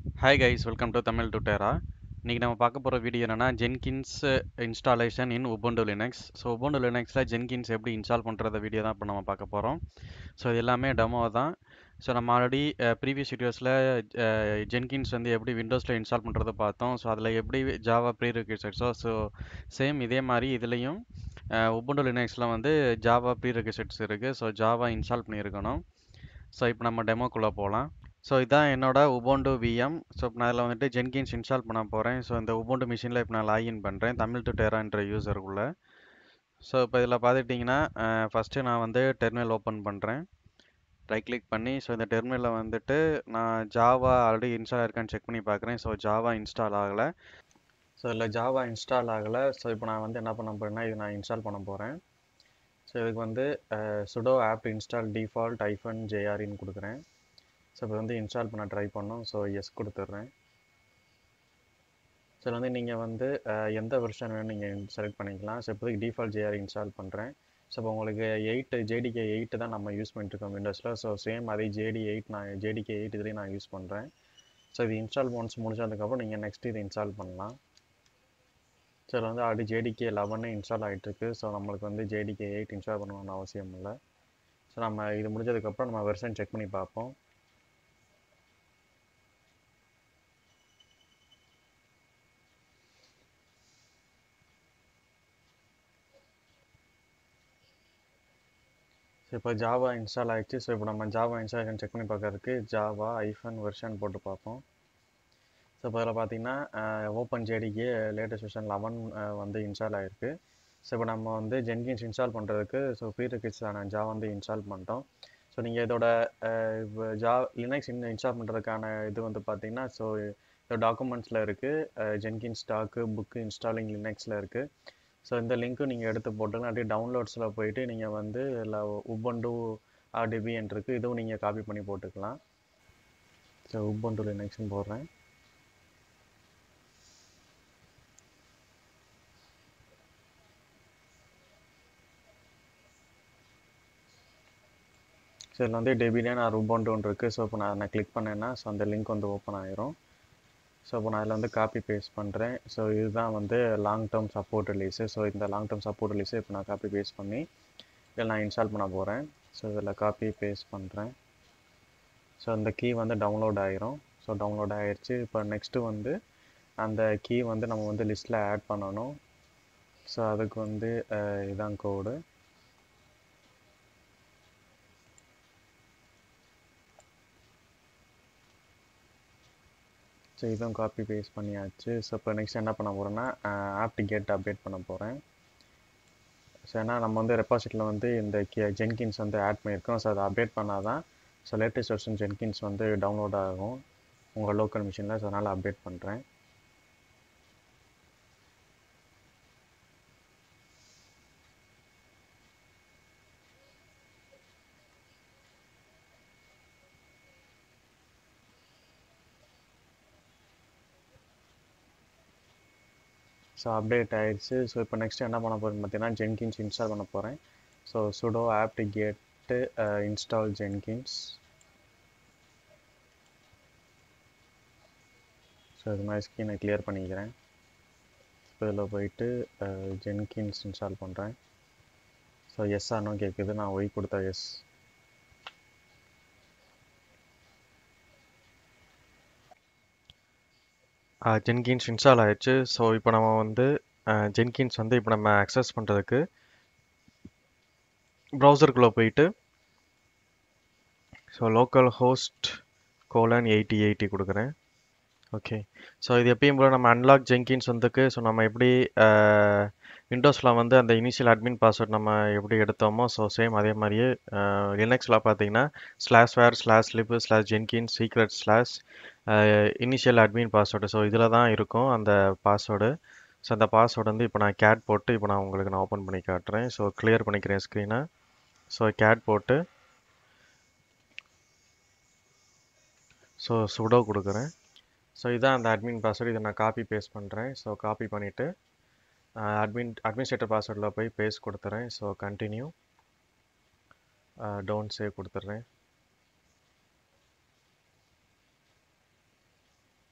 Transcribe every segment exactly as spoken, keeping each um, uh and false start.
Hi guys, welcome to Tamil டுட்டேரா. இன்றைக்கி நம்ம பார்க்க போகிற வீடியோ என்னென்னா Jenkins installation in Ubuntu Linux. So Ubuntu லினக்ஸில் ஜென்கின்ஸ் எப்படி இன்ஸ்டால் பண்ணுறத வீடியோ தான் இப்போ நம்ம பார்க்க போகிறோம். ஸோ இது எல்லாமே டெமோ தான். ஸோ நம்ம ஆல்ரெடி ப்ரீவியஸ் வீடியோஸில் ஜென்கின்ஸ் வந்து எப்படி விண்டோஸில் இன்ஸ்டால் பண்ணுறதை பார்த்தோம். ஸோ அதில் எப்படி ஜாவா ப்ரீ ரெக்விசிட்ஸோ ஸோ சேம் இதே மாதிரி இதுலேயும் உபுண்டு லினக்ஸில் வந்து ஜாவா ப்ரீ ரெக்விசிட்ஸ் இருக்குது. ஸோ ஜாவா இன்ஸ்டால் பண்ணியிருக்கணும். ஸோ இப்போ நம்ம டெமோக்குள்ளே போகலாம். ஸோ இதான் என்னோட உபுண்டு விஎம். ஸோ இப்போ நான் அதில் வந்துட்டு ஜென்கின்ஸ் இன்ஸ்டால் பண்ண போகிறேன். ஸோ இந்த உபுண்டு மிஷினில் இப்போ நான் லாகின் பண்ணுறேன் தமிழ் டுட்டேரான்ற யூசருக்குள்ளே. ஸோ இப்போ இதில் பார்த்துட்டிங்கன்னா ஃபஸ்ட்டு நான் வந்து டெர்மினல் ஓப்பன் பண்ணுறேன். ரைட் கிளிக் பண்ணி ஸோ இந்த டெர்மினலில் வந்துட்டு நான் ஜாவா ஆல்ரெடி இன்ஸ்டால் இருக்கான்னு செக் பண்ணி பார்க்குறேன். ஸோ ஜாவா இன்ஸ்டால் ஆகலை. ஸோ இதில் ஜாவா இன்ஸ்டால் ஆகலை. ஸோ இப்போ நான் வந்து என்ன பண்ண போகிறேன்னா இது நான் இன்ஸ்டால் பண்ண போகிறேன். ஸோ இதுக்கு வந்து சுடோ ஆப் இன்ஸ்டால் டிஃபால்ட் ஐஃபன் ஜேஆர்இன்னு கொடுக்குறேன். ஸோ இப்போ வந்து இன்ஸ்டால் பண்ண ட்ரை பண்ணோம். ஸோ எஸ் கொடுத்துட்றேன். ஸோ வந்து நீங்கள் வந்து எந்த வெர்ஷன் வேணும் நீங்கள் செலக்ட் பண்ணிக்கலாம். ஸோ இப்போதைக்கு டிஃபால்ட் ஜேஆர் இன்ஸ்டால் பண்ணுறேன். ஸோ இப்போ உங்களுக்கு எயிட் ஜேடிகே எயிட் தான் நம்ம யூஸ் பண்ணிட்டுருக்கோம் விண்டோஸில். ஸோ சேம் அதே ஜேடி எயிட் நான் ஜேடிகே எயிட் இதுலேயும் நான் யூஸ் பண்ணுறேன். ஸோ இது இன்ஸ்டால் ஒன்ஸ் முடிச்சதுக்கப்புறம் நீங்கள் நெக்ஸ்ட் இது இன்ஸ்டால் பண்ணலாம். ஸோ இதில் வந்து ஆல்ரெடி ஜேடிகே லெவனே இன்ஸ்டால் ஆகிட்டுருக்கு. ஸோ நம்மளுக்கு வந்து ஜேடிகே எயிட் இன்ஸ்டால் பண்ணணும்னு அவசியம் இல்லை. ஸோ நம்ம இது முடிஞ்சதுக்கப்புறம் நம்ம வெர்ஷன் செக் பண்ணி பார்ப்போம். ஸோ இப்போ ஜாவா இன்ஸ்டால் ஆகிடுச்சு. ஸோ இப்போ நம்ம ஜாவா இன்ஸ்டாலேஷன் செக் பண்ணி பார்க்கறதுக்கு ஜாவா ஐஃபன் வெர்ஷன் போட்டு பார்ப்போம். ஸோ இப்போ இதில் பார்த்தீங்கன்னா ஓப்பன் ஜேடிக்கு லேட்டஸ்ட் வெர்ஷன் லெவன் வந்து இன்ஸ்டால் ஆகிருக்கு. ஸோ இப்போ நம்ம வந்து ஜென்கின்ஸ் இன்ஸ்டால் பண்ணுறதுக்கு ஸோ ப்ரீ ரெக்விசிட்ஸான ஜாவா வந்து இன்ஸ்டால் பண்ணிட்டோம். ஸோ நீங்கள் இதோட ஜா லினக்ஸ் இன் இன்ஸ்டால் பண்ணுறதுக்கான இது வந்து பார்த்தீங்கன்னா ஸோ இதோட டாக்குமெண்ட்ஸில் இருக்குது. ஜென்கின்ஸ் டாக்கு புக்கு இன்ஸ்டாலிங் லினக்ஸில் இருக்குது. ஸோ இந்த லிங்க்கும் நீங்கள் எடுத்து போட்டுக்கலாம். அப்படியே டவுன்லோட்ஸில் போயிட்டு நீங்கள் வந்து இல்லை உபுண்டு ஆர்டிபிஎன் இருக்குது, இதுவும் நீங்கள் காப்பி பண்ணி போட்டுக்கலாம். ஸோ உபுண்டு லினக்ஸ்னு போடுறேன். ஸோ இதில் வந்து டெபிலியன் ஆர் உபுண்டுன்னு இருக்குது. ஸோ இப்போ நான் நான் கிளிக் பண்ணேன்னா ஸோ அந்த லிங்க் வந்து ஓப்பன் ஆகிரும். ஸோ இப்போ நான் இதில் வந்து காப்பி பேஸ்ட் பண்ணுறேன். ஸோ இதுதான் வந்து long term support release. So இந்த லாங் டேர்ம் சப்போர்ட் ரிலீஸு இப்போ நான் காப்பி பேஸ்ட் பண்ணி இதில் நான் இன்ஸ்டால் பண்ண போகிறேன். ஸோ இதில் காப்பி பேஸ்ட் பண்ணுறேன். ஸோ அந்த கீ வந்து டவுன்லோட் ஆகிரும். ஸோ டவுன்லோட் ஆகிடுச்சு. இப்போ நெக்ஸ்ட்டு வந்து அந்த கீ வந்து நம்ம வந்து லிஸ்ட்டில் ஆட் பண்ணணும். ஸோ அதுக்கு வந்து இதான் கோடு. ஸோ இதுவும் காப்பி பேஸ்ட் பண்ணியாச்சு. ஸோ இப்போ நெக்ஸ்ட் என்ன பண்ண போகிறேன்னா ஆப்ட் கெட் அப்டேட் பண்ண போகிறேன். ஸோ ஏன்னா நம்ம வந்து ரெபாசிட்டியில் வந்து இந்த ஜென்கின்ஸ் வந்து ஆட் பண்ணியிருக்கோம். ஸோ அதை அப்டேட் பண்ணால் தான் ஸோ லேட்டஸ்ட் வெர்ஷன் ஜென்கின்ஸ் வந்து டவுன்லோட் ஆகும் உங்கள் லோக்கல் மிஷினில். ஸோ அதனால் அப்டேட் பண்ணுறேன். ஸோ அப்டேட் ஆகிடுச்சு. ஸோ இப்போ நெக்ஸ்ட் என்ன பண்ண போகிறேன்னு பார்த்தீங்கன்னா ஜென்கின்ஸ் இன்ஸ்டால் பண்ண போகிறேன். So sudo apt get install Jenkins. So இது மாதிரி ஸ்க்ரீனை கிளியர் பண்ணிக்கிறேன். இப்போ இதில் போயிட்டு ஜென்கின்ஸ் இன்ஸ்டால் பண்ணுறேன். ஸோ எஸ் ஆனோ கேட்குது, நான் ஒய் கொடுத்தா எஸ். ஜென்கின்ஸ் இன்ஸ்டால் ஆகிடுச்சு. ஸோ இப்போ நம்ம வந்து ஜென்கின்ஸ் வந்து இப்போ நம்ம அக்சஸ் பண்ணுறதுக்கு ப்ரௌசருக்குள்ளே போயிட்டு so localhost colon eighty eighty கொடுக்குறேன். ஓகே. ஸோ இது எப்பயும் போல் நம்ம அன்லாக் ஜென்கின்ஸ் வந்துக்கு ஸோ நம்ம எப்படி விண்டோஸில் வந்து அந்த இனிஷியல் அட்மின் பாஸ்வேர்ட் நம்ம எப்படி எடுத்தோமோ ஸோ சேம் அதே மாதிரியே லினக்ஸில் பார்த்தீங்கன்னா slash var slash lib slash Jenkins secret slash initial admin password. So இதில் தான் இருக்கும் அந்த பாஸ்வேர்டு. ஸோ அந்த பாஸ்வேர்டு வந்து இப்போ நான் கேட் போட்டு இப்போ நான் உங்களுக்கு நான் ஓப்பன் பண்ணி காட்டுறேன். ஸோ கிளியர் பண்ணிக்கிறேன் ஸ்க்ரீனை. ஸோ கேட் போட்டு ஸோ சுடோ கொடுக்குறேன். ஸோ இதான் அந்த அட்மின் பாஸ்வேர்டு. இதை நான் காப்பி பேஸ்ட் பண்ணுறேன். ஸோ காப்பி பண்ணிவிட்டு அட்மின் அட்மினிஸ்ட்ரேட்டர் பாஸ்வேர்டில் போய் பேஸ்ட் கொடுத்துறேன். ஸோ கண்டினியூ டோன்ட் சேவ் கொடுத்துட்றேன்.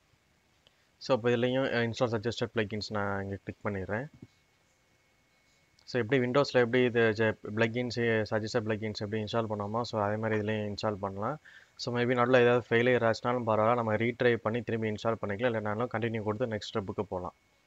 ஸோ இப்போ இதுலேயும் இன்ஸ்டால் சஜஸ்டட் plugins நான் இங்கே கிளிக் பண்ணிடுறேன். ஸோ எப்படி விண்டோஸில் எப்படி இது பிளக்கின்ஸ் சஜஸ்டட் பிளக்கின்ஸ் எப்படி இன்ஸ்டால் பண்ணோமோ ஸோ அதே மாதிரி இதுலேயும் இன்ஸ்டால் பண்ணலாம். ஸோ மேபி நடுவில் ஏதாவது ஃபெயிலியர் ஆச்சுனாலும் பரவாயில்ல, நம்ம ரீட்ரை பண்ணி திரும்பி இன்ஸ்டால் பண்ணிக்கலாம், இல்லைனாலும் கண்டினியூ கொடுத்து நெக்ஸ்ட் ஸ்டெப்புக்கு போகலாம்.